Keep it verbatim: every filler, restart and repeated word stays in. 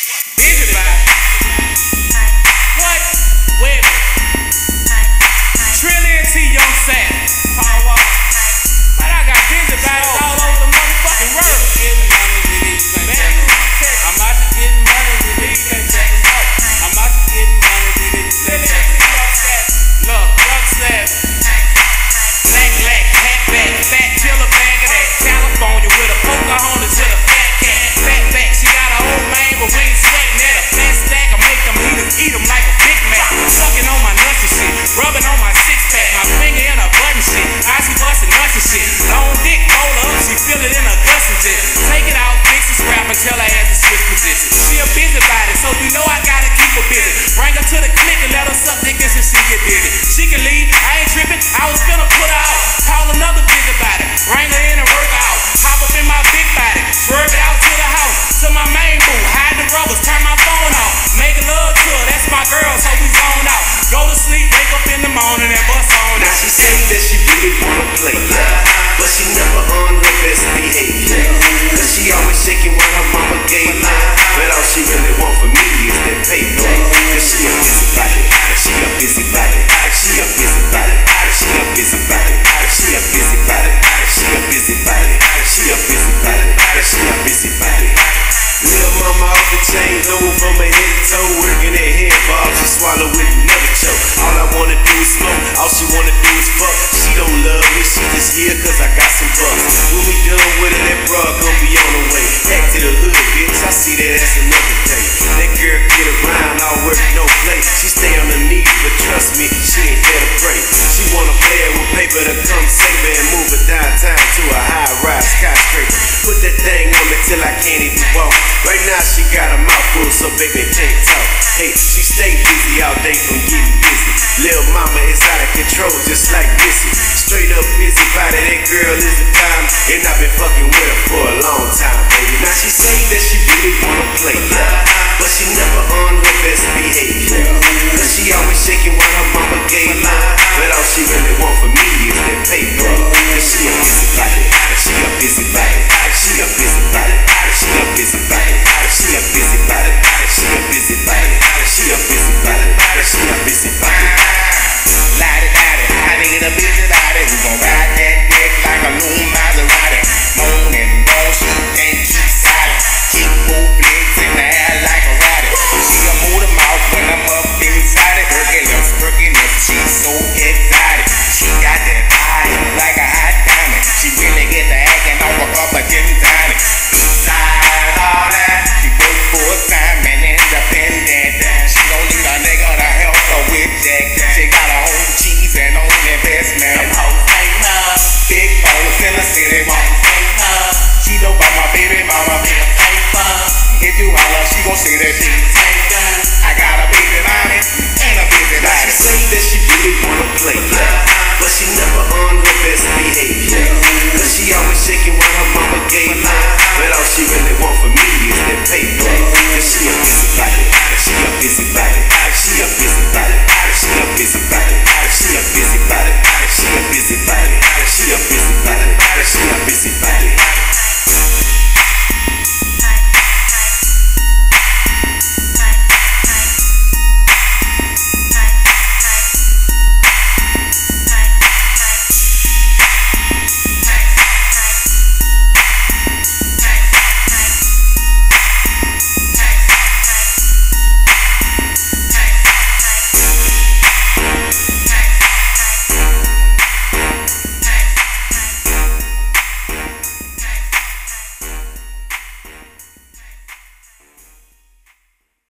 Bizy Boddeh. What women? Trillion T Young Sap. Paul But I got Bizy Boddeh all over the motherfucking world. Man, I'm out to getting money, nigga. You can't check us out. I'm out to getting money, nigga. Trillion T Young Sap. Look, Young Sap. Black, black, hat back, fat killer bag of that California with a Pocahontas to the fat cat. Fat back, she got a old man, but we ain't sweating at a fat stack. I make them eat them, eat them like a Big Mac. Sucking on my nuts and shit, rubbing on my six pack. My finger in a button shit, I see busting nuts and shit. Long dick, roll up, she feel it in her guts and shit. Take it out, fix it, scrap until I had to switch position. She a Bizy Boddeh, so you know I gotta keep her busy. Bring her to the clinic and let her suck dick and she get dizzy. She can leave, I ain't tripping, I was finna put her out. Call another Bizy Boddeh, bring her in and work out. Hop up in my big body, swerve it out to the house. To my main boo, hide the rubbers, turn my phone off. Make love to her, that's my girl, so we zone out. Go to sleep, wake up in the morning and bust on now out. she say that she really wanna play, yeah, but she never on her best behavior. Cause she always shaking what her mama gave her. But all she really want for me is that paper. Cause she a Bizy Boddeh, she a Bizy Boddeh, she a Bizy Boddeh, she a Bizy Boddeh, she a Bizy Boddeh, she a Bizy Boddeh, she a Bizy Boddeh, she a Bizy Boddeh. Little mama off the chain, low from her head to toe, working that head bob, she swallow it and never choke. All I wanna do is smoke, all she wanna do is fuck. She don't love me, she just here cause I got some bucks. When we done with it, that bra gon' be on the way. Back to the hood, bitch, I see that as another day. That girl get around, all work, no play. She stay on her knees, but trust me, she ain't there to pray. She wanna play it with paper to come save her and move her downtown to a high-rise skyscraper. Put that thing on me till I can't even walk. Right now she got a mouthful, so baby can't talk. Hey, she stay busy all day from getting busy. Lil' mama is out of control, just like Missy. Straight up Bizy Boddeh, that girl is a dime, and I've been fucking with her for a long time, baby. Now she say that she really wanna play, yeah, but she never on her best behavior. Cause she always shaking what her mama gave her. But all she really want for me is that paper. Cause she a Bizy Boddeh, she a Bizy Boddeh, she a Bizy Boddeh, she a Bizy Boddeh, she a Bizy Boddeh, she a Bizy Boddeh, she a Bizy Boddeh, she a Bizy Boddeh. Lottie-dottie, I need a Bizy Boddeh who gon' ride that dick like a new Maserati. Moan and roll, she can't keep silent. Keep both legs in the air like a ratty. She a move them out when I'm up inside it. Working lips, working lips, she's so exotic. She got that body like a hot diamond. She really get the acting off a cup of gin tonic. Inside all that, she work full time and independent. She don't need a nigga to help her with that. She got her own cheese and own investment. Them hoes ain't her. Big boys in the city won't take her. She know about my baby mama. If you holler, she gon' say that she